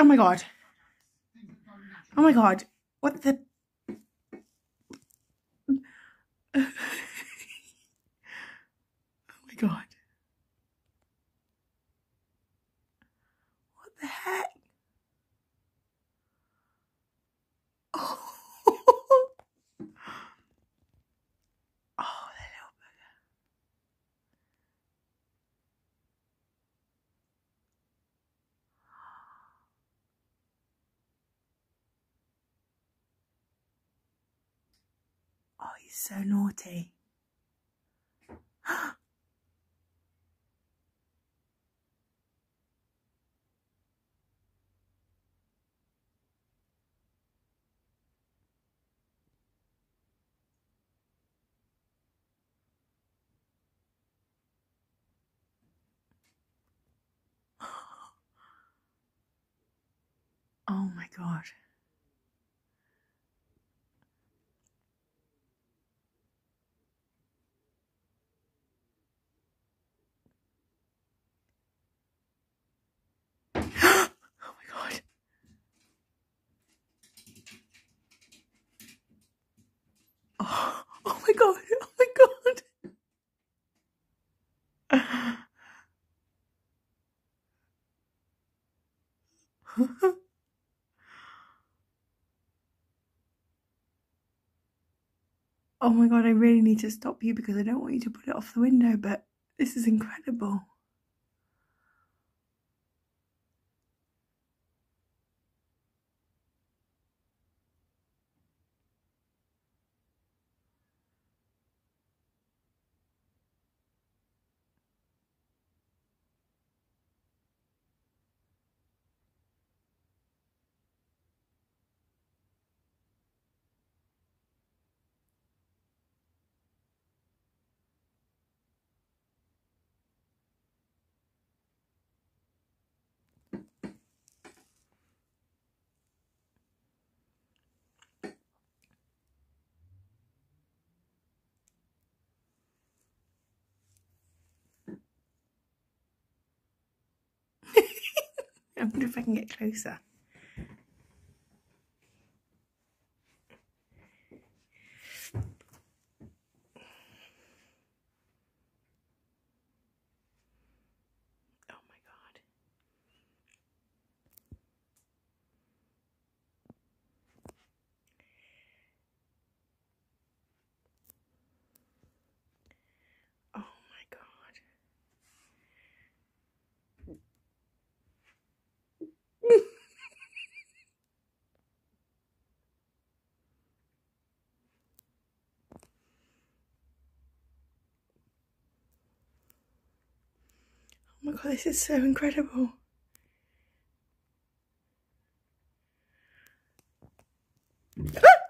Oh my god. Oh my god. What the... Oh my god. What the heck? Oh, oh, that little bugger. Oh, he's so naughty. Oh my god. Oh my god. Oh, oh my god. Oh my god. Oh my god, I really need to stop you because I don't want you to put it off the window, but this is incredible. I wonder if I can get closer. Oh my god. Oh my god. Oh my god, this is so incredible. Ah!